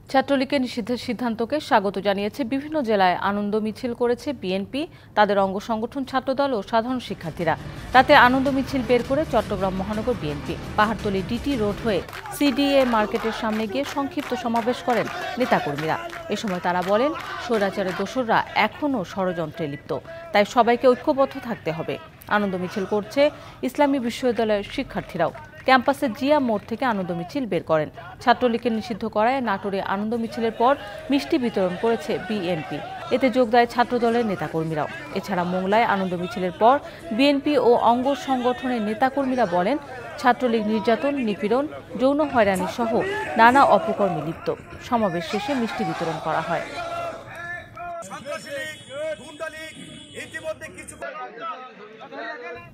ছাত্রলীগের নিষিদ্ধের সিদ্ধান্তকে স্বাগত জানিয়েছে বিভিন্ন জেলায় আনন্দ মিছিল করেছে বিএনপি, তাদের অঙ্গ সংগঠন, ছাত্রদল ও সাধারণ শিক্ষার্থীরা। রাতে আনন্দ মিছিল বের করে চট্টগ্রাম মহানগর বিএনপি পাহাড়তলী ডিটি রোড হয়ে সিডিএ মার্কেটের সামনে গিয়ে সংক্ষিপ্ত সমাবেশ করেন নেতাকর্মীরা। এ সময় তারা বলেন, স্বৈরাচারের দোসররা এখনও ষড়যন্ত্রে লিপ্ত, তাই সবাইকে ঐক্যবদ্ধ থাকতে হবে। আনন্দ মিছিল করছে ইসলামী বিশ্ববিদ্যালয়ের শিক্ষার্থীরাও। ক্যাম্পাসের জিয়া মোড় থেকে আনন্দ মিছিল বের করেন। ছাত্রলীগকে নিষিদ্ধ করায় নাটোরে আনন্দ মিছিলের পর মিষ্টি বিতরণ করেছে বিএনপি। এতে যোগ দেয় ছাত্রদলের নেতাকর্মীরাও। এছাড়া মোংলায় আনন্দ মিছিলের পর বিএনপি ও অঙ্গ সংগঠনের নেতাকর্মীরা বলেন, ছাত্রলীগ নির্যাতন, নিপীড়ন, যৌন হয়রানি সহ নানা অপকর্মে লিপ্ত। সমাবেশ শেষে মিষ্টি বিতরণ করা হয়।